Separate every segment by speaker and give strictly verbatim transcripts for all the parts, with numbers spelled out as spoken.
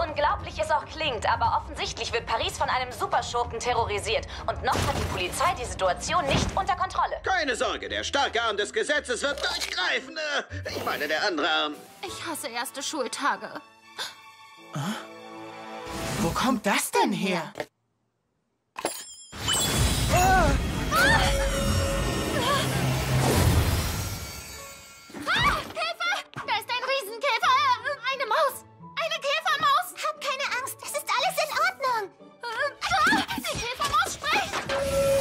Speaker 1: unglaublich es auch klingt, aber offensichtlich wird Paris von einem Superschurken terrorisiert. Und noch hat die Polizei die Situation nicht unter Kontrolle.
Speaker 2: Keine Sorge, der starke Arm des Gesetzes wird durchgreifen. Ich meine, der andere Arm.
Speaker 3: Ich hasse erste Schultage.
Speaker 4: Wo kommt das denn her?
Speaker 3: Ah, Hilfe! Da ist ein Riesenkäfer! Eine Maus! Eine Käfermaus!
Speaker 5: Hab keine Angst, es ist alles in Ordnung.
Speaker 3: Ah, die Käfermaus spricht!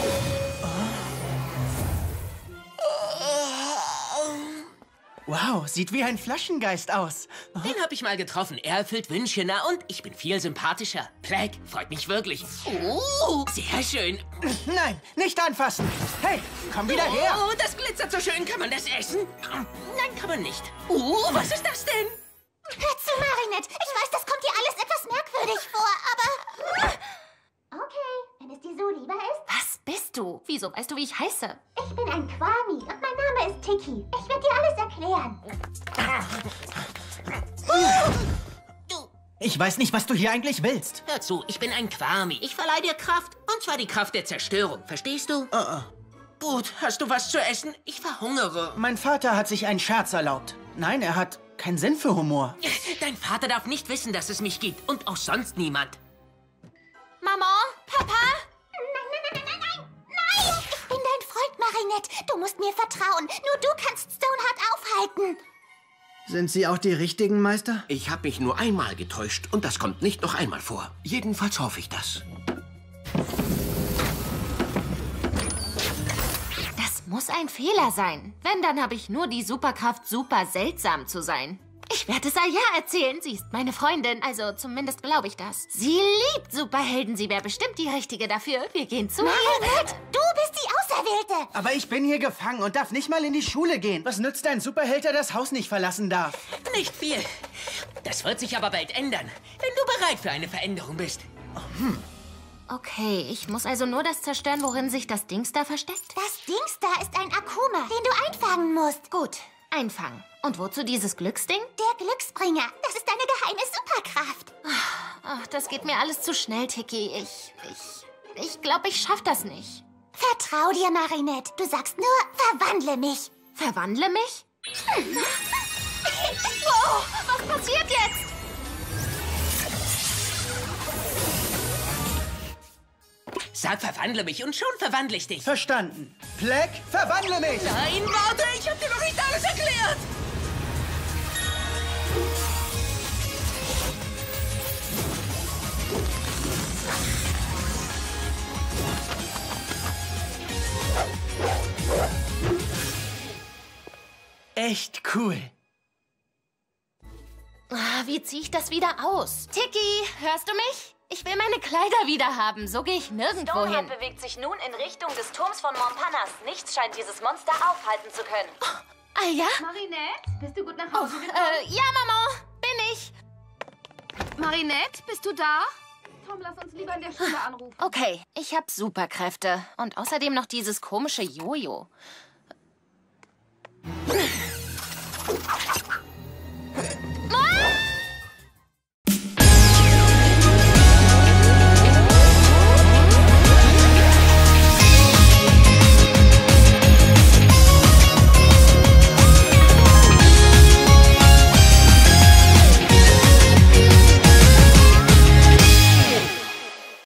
Speaker 4: Wow, sieht wie ein Flaschengeist aus.
Speaker 6: Den habe ich mal getroffen. Er erfüllt Wünsche, na und ich bin viel sympathischer. Plague, freut mich wirklich. Oh, sehr schön.
Speaker 4: Nein, nicht anfassen. Hey, komm wieder her.
Speaker 6: Oh, das glitzert so schön. Kann man das essen? Nein, kann man nicht. Oh, was ist das denn?
Speaker 5: Hör zu, Marinette. Ich weiß, das kommt dir alles etwas merkwürdig vor, aber... Okay, wenn es dir so lieber ist.
Speaker 3: Was bist du? Wieso weißt du, wie ich heiße?
Speaker 5: Ich bin ein Kwami und mein Name ist Tiki. Ich werde dir alles erklären.
Speaker 4: Ich weiß nicht, was du hier eigentlich willst.
Speaker 6: Hör zu, ich bin ein Kwami. Ich verleihe dir Kraft. Und zwar die Kraft der Zerstörung. Verstehst du?
Speaker 4: Uh -uh.
Speaker 6: Gut, hast du was zu essen? Ich verhungere.
Speaker 4: Mein Vater hat sich einen Scherz erlaubt. Nein, er hat keinen Sinn für Humor.
Speaker 6: Dein Vater darf nicht wissen, dass es mich gibt. Und auch sonst niemand.
Speaker 3: Mama? Papa?
Speaker 5: Nein, nein, nein, nein, nein, nein! Ich bin dein Freund, Marinette. Du musst mir vertrauen. Nur du kannst Stoneheart aufhalten.
Speaker 7: Sind Sie auch die richtigen, Meister?
Speaker 8: Ich habe mich nur einmal getäuscht und das kommt nicht noch einmal vor. Jedenfalls hoffe ich das.
Speaker 3: Das muss ein Fehler sein. Wenn, dann habe ich nur die Superkraft, super seltsam zu sein. Ich werde es Aya erzählen. Sie ist meine Freundin, also zumindest glaube ich das. Sie liebt Superhelden. Sie wäre bestimmt die Richtige dafür. Wir gehen zu
Speaker 5: Marinette, du bist die Auserwählte.
Speaker 4: Aber ich bin hier gefangen und darf nicht mal in die Schule gehen. Was nützt ein Superheld, der das Haus nicht verlassen darf?
Speaker 6: Nicht viel. Das wird sich aber bald ändern, wenn du bereit für eine Veränderung bist.
Speaker 4: Hm.
Speaker 3: Okay, ich muss also nur das zerstören, worin sich das Dings da versteckt?
Speaker 5: Das Dings da ist ein Akuma, den du einfangen musst.
Speaker 3: Gut, einfangen. Und wozu dieses Glücksding?
Speaker 5: Der Glücksbringer. Das ist deine geheime Superkraft.
Speaker 3: Ach, das geht mir alles zu schnell, Tiki. Ich, ich, ich glaube, ich schaff das nicht.
Speaker 5: Vertrau dir, Marinette. Du sagst nur, verwandle mich.
Speaker 3: Verwandle mich? Wow, was passiert jetzt?
Speaker 6: Sag, verwandle mich und schon verwandle ich dich.
Speaker 4: Verstanden. Plague, verwandle mich!
Speaker 6: Nein, warte, ich hab dir noch nicht alles erklärt.
Speaker 4: Echt cool.
Speaker 3: Ah, wie ziehe ich das wieder aus? Tiki, hörst du mich? Ich will meine Kleider wieder haben. So gehe ich nirgendwo
Speaker 1: Stoneheart
Speaker 3: hin.
Speaker 1: bewegt sich nun in Richtung des Turms von Montparnasse. Nichts scheint dieses Monster aufhalten zu können.
Speaker 3: Oh, ah ja?
Speaker 9: Marinette, bist du gut nach
Speaker 3: Oh,
Speaker 9: Hause gekommen?
Speaker 3: äh, ja, Mama, bin ich.
Speaker 9: Marinette, bist du da? Tom, lass uns lieber in der Schule anrufen.
Speaker 3: Okay, ich habe Superkräfte. Und außerdem noch dieses komische Jojo.